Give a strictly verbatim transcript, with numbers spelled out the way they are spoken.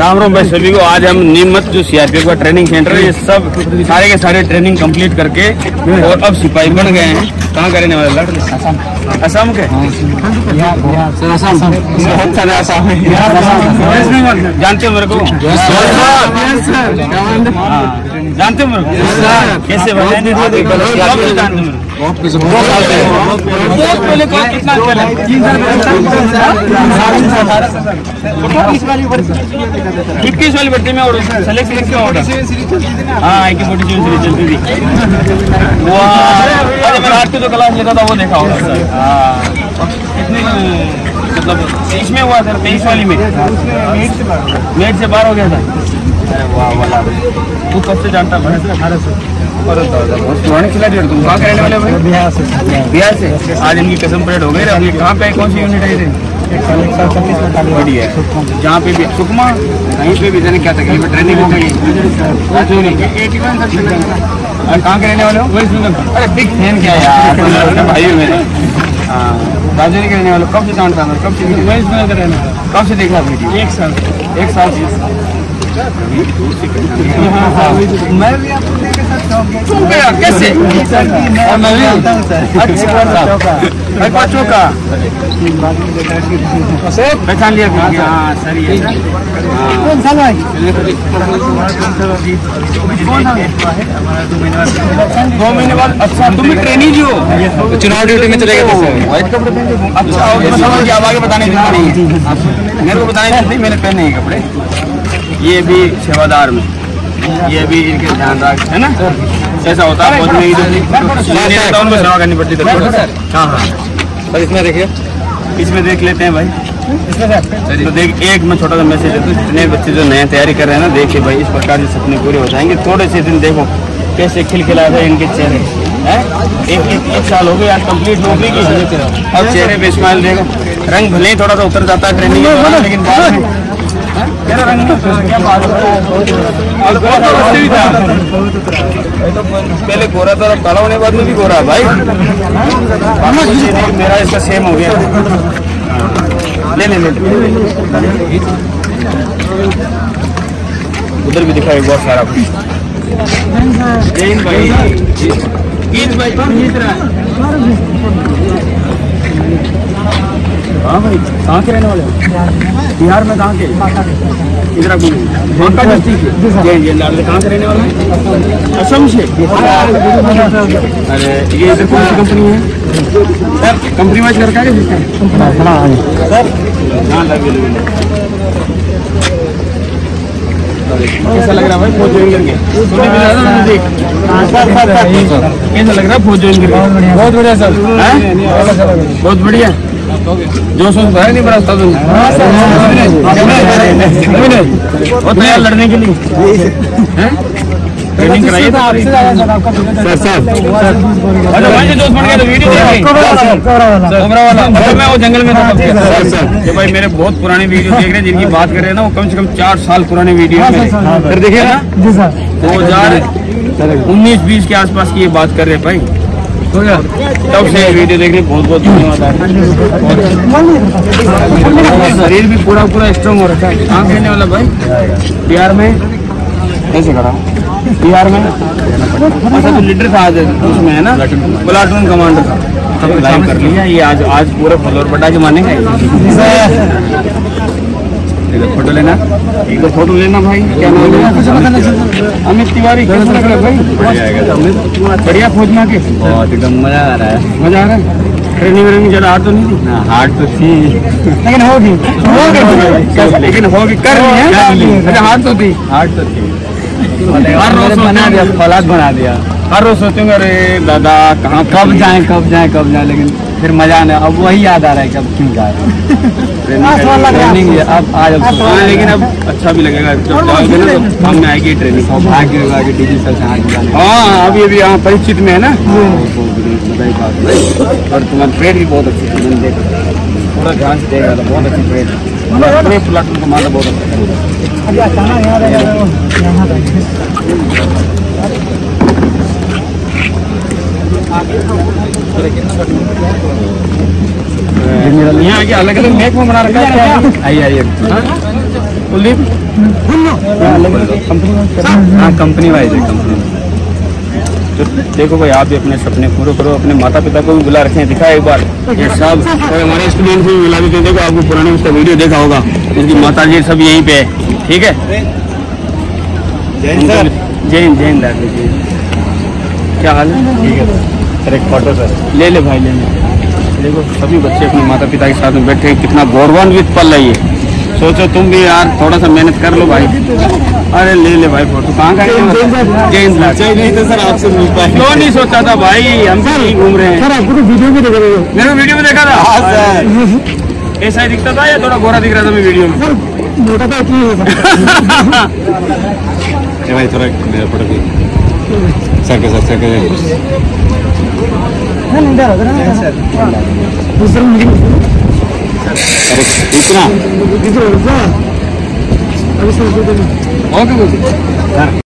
राम राम भाई सभी को। आज हम नीमत जो सीआरपीएफ का ट्रेनिंग सेंटर है, ये सब सारे के सारे ट्रेनिंग कंप्लीट करके और अब सिपाही बन गए हैं। कहाँ का रहने वाले लड़? असम के। जानते हो मेरे को? जानते हो मेरे को? कैसे जानते हो? पहले कितना इक्कीस वाली भर्ती में और सेलेक्ट सेलेक्ट क्यों होगा? हाँ एक फोर्टी सेवन सीरीज चलती थी। मैं आरती तो क्लास लेता था, वो देखा होगा सर। कितने मतलब इसमें हुआ सर? तेईस वाली में मेट से बाहर हो गया था। वाह वाला तू कब से जानता है? अठारह से पुरानी खिला दिया। तुम कहाँ रहने वाले भाई? बिहार से। बिहार से। आज इनकी कसम परेड हो गई। कहाँ पे कौन सी यूनिट है? बढ़िया है। जहाँ पे भी सुकमा कहीं पे भी जाने क्या तकलीफ है? ट्रेनिंग हो गई। कहाँ के रहने वाले हो? अरे बिग फैन क्या यार भाई मेरे। हाँ राजधानी के रहने वाले। कब से जानता है? कब से? कब से देखा वीडियो? एक साल। एक साल से मैं भी आपको देख गया कैसे? मैं भी अच्छा चौका पहचान लिया। हाँ सर ये दो महीने बाद। अच्छा तुम भी ट्रेनिंग ही हो? चुनाव ड्यूटी में चले गए? व्हाइट कपड़े पहन। अच्छा अब आगे बताने की जरूरत नहीं है मेरे को। बताने की जरूरत नहीं, मैंने पहने हैं कपड़े। ये भी सेवादार में, ये भी इनके ध्यान रख है ना। ऐसा होता है फौज में नेता उनको सेवा करनी पड़ती है। हाँ हाँ सर इसमें देखिए, इसमें देख लेते हैं भाई। तो देख एक मैं छोटा सा मैसेज देता हूँ, जितने बच्चे जो नया तैयारी कर रहे हैं ना, देखिए भाई इस प्रकार से सपने पूरे हो जाएंगे। थोड़े से दिन देखो कैसे खिलखिला रहे इनके चेहरे हैं। एक एक एक साल हो गए आज कंप्लीट नौकरी की, अब चेहरे पे स्माइल देखो। रंग भले ही थोड़ा सा उतर जाता है ट्रेनिंग के, लेकिन बाद में क्या रंग क्या बात पहले गोरा था, अब काला होने बाद में भी गोरा भाई। मेरा इसका सेम हो गया। ले ले ले उधर भी दिखाई बहुत सारा जैन भाई। हाँ भाई कहाँ के रहने वाले हो? बिहार में कहाँ के? इधर बांका डिस्ट्रिक्ट के। कहाँ से रहने वाले हैं? असम से। अरे ये इधर कौन सी कंपनी है सर? कंपनी वाइज करके आगे सर। हाँ लगे कैसा लग रहा है भाई फौज ज्वाइन करके? कैसा लग रहा है फौज ज्वाइन करके? बहुत बढ़िया सर, बहुत बढ़िया। जो सोच रहा है नहीं बड़ा तैयार लड़ने के लिए ट्रेनिंग कराइए सर। सर अच्छा भाई दोस्त बन गया तो वीडियो कोबरा वाला मैं वो जंगल में था सर। सर भाई मेरे बहुत पुराने वीडियो देख रहे हैं, जिनकी बात कर रहे हैं ना, वो कम से कम चार साल पुराने वीडियो सर देखिए ना। दो हजार उन्नीस बीस के आसपास की ये बात कर रहे हैं भाई। तब से वीडियो देखने बहुत बहुत धन्यवाद। शरीर भी पूरा पूरा स्ट्रॉन्ग हो रखा है। कहाँ कहने वाला भाई? बिहार में। कैसे करा बिहार में? अच्छा तो लीडर था आज उसमें है ना, प्लाटून कमांडर था। तब लाइव कर लिया ये आज आज पूरा फ्लोर पटा के मानेगा। फोटो लेना, एक तो फोटो लेना भाई। क्या नाम है? अमित तिवारी। कैसा लग रहा है भाई? बढ़िया फौज में आके बहुत एकदम मजा आ रहा है। मजा आ रहा है। ट्रेनिंग व्रेनिंग ज्यादा हार्ड तो नहीं थी? हार्ड तो थी लेकिन होगी होगी लेकिन होगी कर रही है। अच्छा हार्ड तो थी? हार्ड तो थी। हर रोज बना दिया, फलाद बना दिया। हर रोज सोचते होंगे अरे दादा कहाँ कब जाए कब जाए कब जाए, लेकिन फिर मजा नहीं। अब वही याद आ रहा है कि अब क्यों जाए ट्रेनिंग। अब आज लेकिन अब अच्छा भी लगेगा जब जाओगे ना, तो काम में आएगी ट्रेनिंग। भाग्य होगा कि डीजी सर से। हाँ अभी अभी यहाँ परिचित में है ना, और तुम्हारी ट्रेड भी बहुत अच्छी थी। मैंने देखा पूरा ध्यान से देखा था, बहुत अच्छी ट्रेड है। पूरे प्लाटून का माना बहुत अच्छा। यहाँ आगे अलग अलग मैप में बना रखा है। आइए आइए कुलदीप हाँ कंपनी वाइज है कंपनी। तो देखो भाई आप भी अपने सपने पूरे करो, अपने माता पिता को भी बुला रखे हैं, दिखा एक बार ये सब और हमारे स्टूडेंट को भी बुला देते। देखो आपको पुराने उसका वीडियो देखा होगा, इसकी माता जी सब यहीं पे है। ठीक है जैन सर, जैन जैन दादी जी क्या हाल है? ठीक है सर एक फोटो सर ले ले भाई ले ले। देखो सभी बच्चे अपने माता पिता के साथ में बैठे हैं, कितना गौरवान्वित पल है ये। सोचो तुम भी यार थोड़ा सा मेहनत कर लो भाई। अरे ले ले भाई फोटो। कहाँ का जैन नहीं था सर आपसे मिल पाए। क्यों नहीं सोचा था भाई, हम भी नहीं घूम रहे हैं। सर आपको तो वीडियो में देखा था। मैंने वीडियो में देखा था ऐसा ही दिखता था या थोड़ा गोरा दिख रहा था मैं वीडियो में? मोटा था भाई थोड़ा मेरा फोटो भी सर के साथ सर के इतना ओके